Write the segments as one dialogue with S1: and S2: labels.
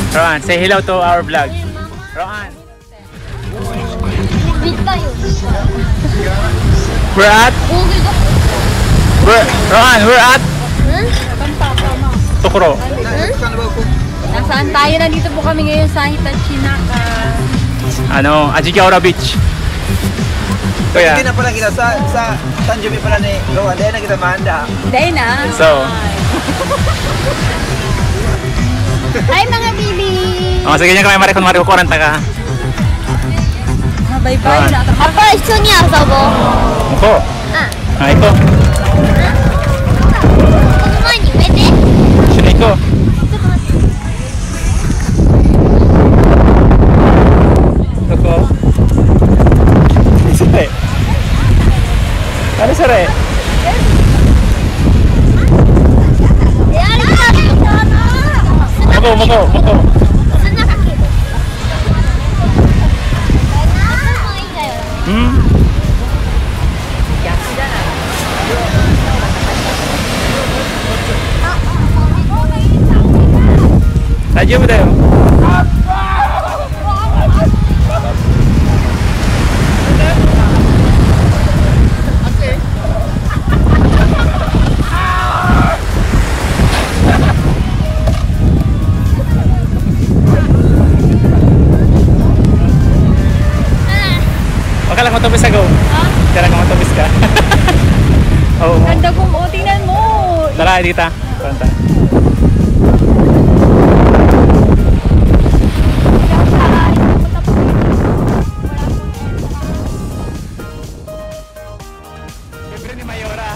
S1: Roan, say hello to our vlog. Roan. We're at? Roan, we're at? Tokoro.
S2: Nasaan tayo? Nandito po kami ngayon sa Hitachi Naka.
S1: Ajigaura Beach. Kuya.
S3: Hindi na pala kita sa Tanjumi pala ni Rowan. Dahil na kita mahanda.
S2: Dahil na.
S1: So.
S2: Hi mga bibi!
S1: Sige niya kami Mariko 40 ka.
S2: Bye-bye na.
S4: Papa, 一緒に遊ぼう。
S1: Iko. Iko.
S4: この前に植えて。
S1: Sino Iko? Iko. Sure. Ano sure? Moko. Daijoubu da yo. Akala ko matubis ako. Akala ko matubis ka. Oo.
S2: Ganda kong tingnan mo.
S1: Tara, dita. Panta. Libre ni Mayora.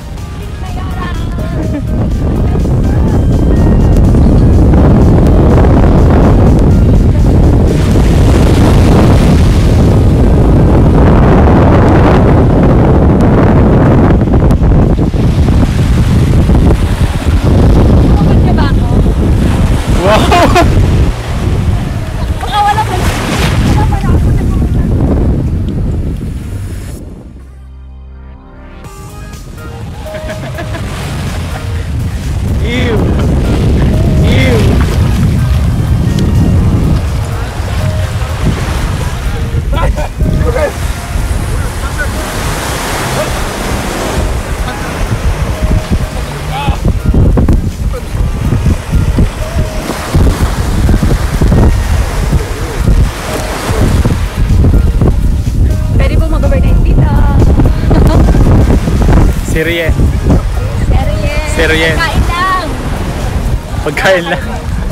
S1: Serye. Pagkain lang.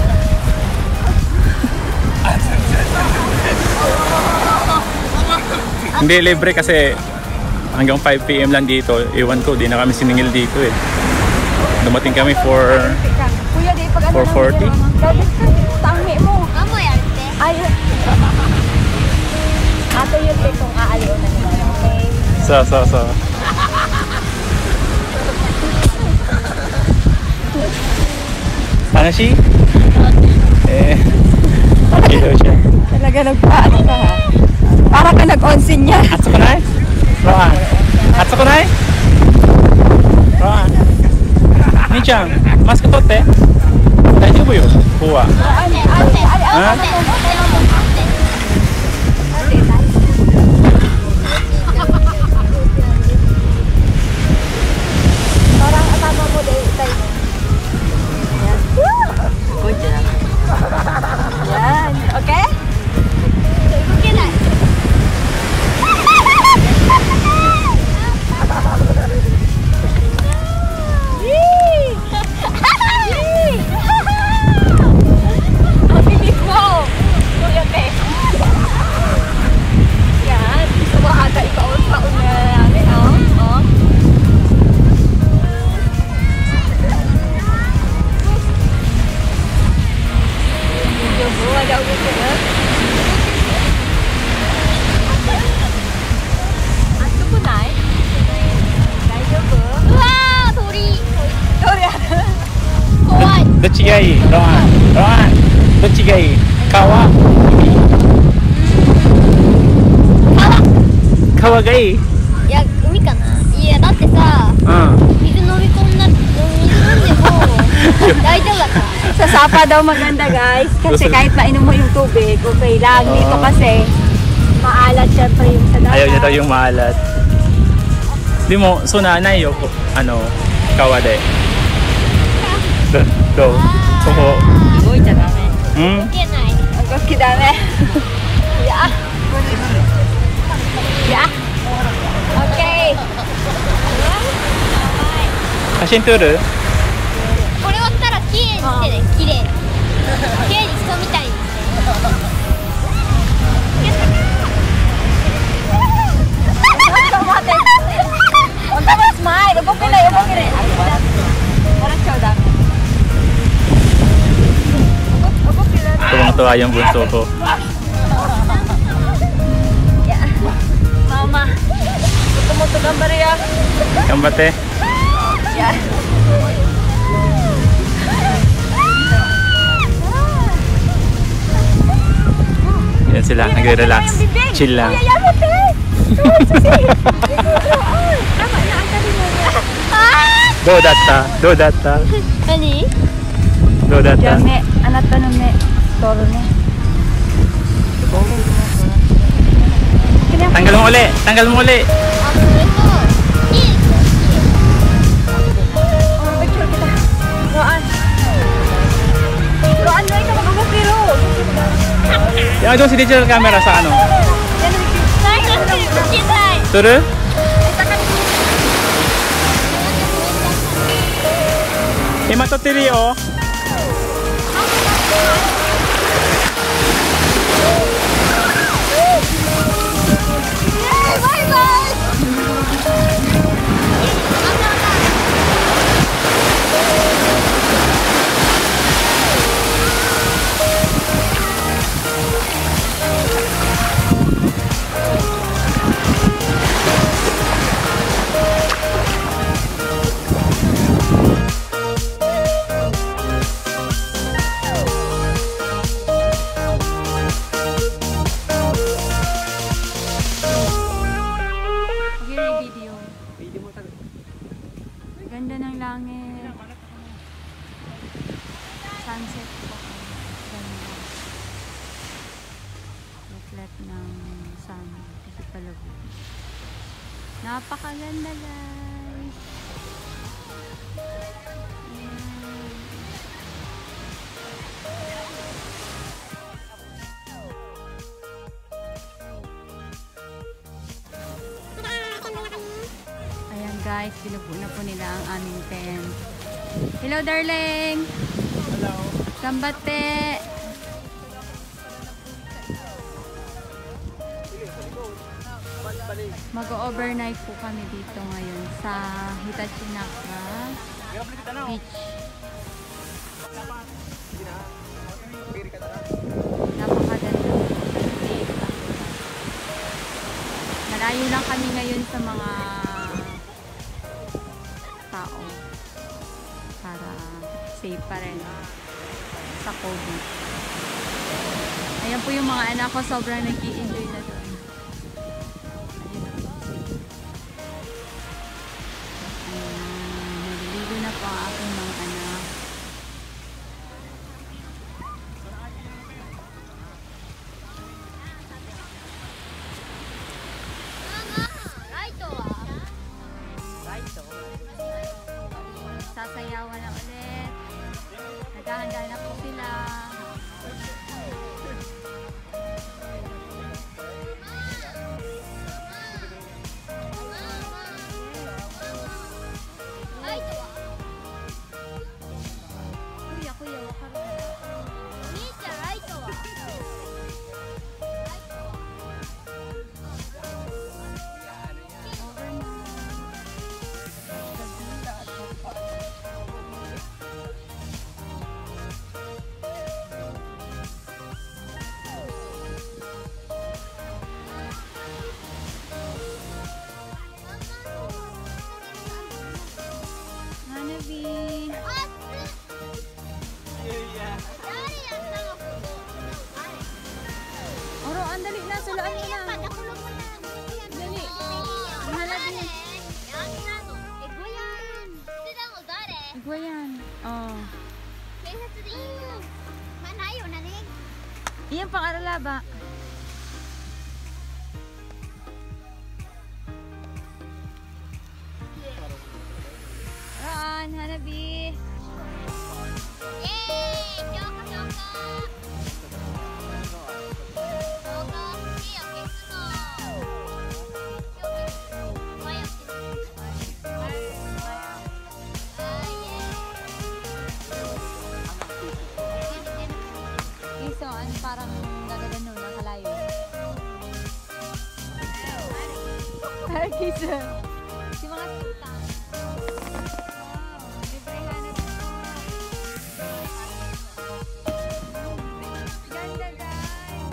S1: Hindi libre kasi hanggang 5 PM lang dito. Iwan ko, di na kami siningil dito eh. Dumating kami for 4:40.
S2: Tangi mo.
S4: Amo ya arte.
S2: Ayun. Ato yun itong aaliw na nila. Okay?
S1: So. Ano siya? Okay daw siya.
S2: Talaga nagpaano ka ha? Para ka nag-onsin niya.
S1: Hatsukunai? Roan. Hatsukunai? Roan. Ni-chan, mask totte. Daijoubu yo. Kuwa. Ha?
S2: Parang atama mo dahil tayo. Yan. Okay?
S4: Okay na.
S2: Ang bilis mo! Kuya Te. Yan. Sumahada ikaw-taon na namin, oh. Ada ulit na. Ato ko na eh. Daijoubu?
S4: Wow, tori.
S2: Tori.
S4: Kowai.
S1: Dochi ga ii? Roan. Dochi ga ii? Kawa? Kawa ga ii?
S4: いや、海かな。いや、だってさ、水飲んでも大丈夫だった。
S2: Sa Sapa daw maganda guys. Kasi
S1: Gusto-
S2: kahit mainom mo yung tubig, okay lang. Dito
S1: Oo.
S2: kasi maalat syempre yung sa dagat.
S1: Ayaw niya daw yung maalat. Di mo, so nanay yo, ano, kawade. Do. Suko.
S2: Uy, dami.
S1: Hmm?
S4: いけない。
S2: Ang koski dami. Yeah. Yeah. Okay.
S1: Kashin turu?
S4: これ終わったら綺麗にしてね。綺麗に。綺麗に人みたいにして。
S2: Unta mo smile. Ubok nila, ubok nila. Parang chow dami. Ubok nila.
S1: Tuwang-tuwa yung bunso ko.
S2: Yeah. Mama. Gusto gambar ya.
S1: Kambate.
S2: Yeah.
S1: Yan sila, nagre-relax. Chill lang.
S2: Kuya, yamot eh. Tama na, ang dali mo.
S1: Do datta. Do datta.
S4: 何？
S1: Do datta.
S2: Jame, anak to me. Toro ne.
S1: Tanggal mo uli. Tanggal mo uli.
S4: あ、それといい。
S2: Oh, picture kita. Roan. Roan, doon ka mag-ubok pero.
S1: Yung doon si digital camera sa ano?
S4: なんかつけたい。
S1: Turu? Himatotiri oh.
S4: バイバイ。
S2: Video. Ganda ng langit. Sunset po. Ganda. Reflect ng sun. Kasi palabog. Napakaganda guys. Ayan. Ayan guys, binubuo na po nila ang aming tent. Hello darling! Hello! Sambate! Mag-overnight po kami dito ngayon sa Hitachinaka Beach. Napakaganda po. Safe ang lugar. Malayo lang kami ngayon sa mga tao para safe pa rin sa COVID. Ayan po yung mga anak ko, sobrang nag-i-enjoy na doon. Ayan, naliligo na po ang aking mga anak. Sasayawan na ulit. Naghahanda na po sila. Kuya, kuya, wakaroon. Hanabi. Oro, andali na, sulaan mo na. Dali. Hanabi. Igwayan. Oh. Iyan pang aralaba. Ron, Hanabi.
S4: Yay! Kyoko kyoko! Kyoko,火を消すの。火を消す。前を消す。
S2: Iso, ano parang gagawin nun, nakalayo. Kiso. Si mga tuta. Wow, libre Hanabi. Ganda, guys.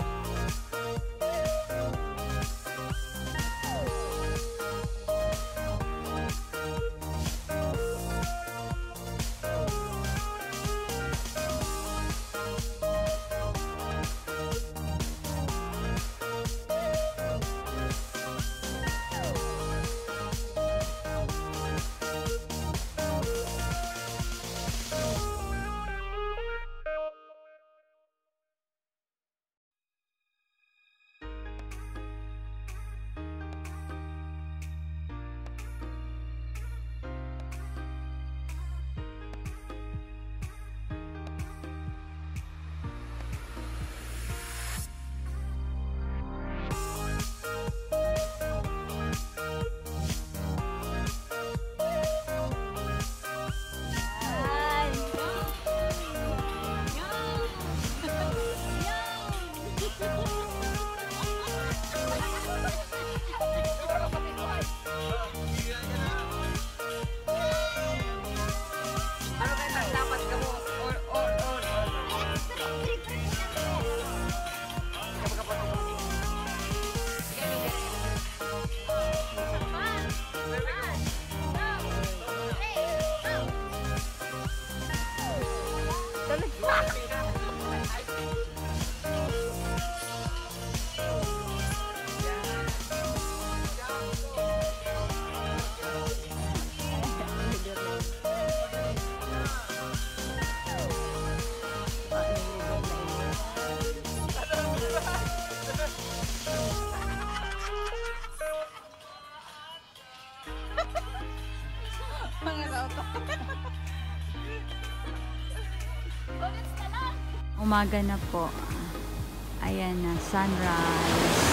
S2: Umaga na po. Ayan na, sunrise.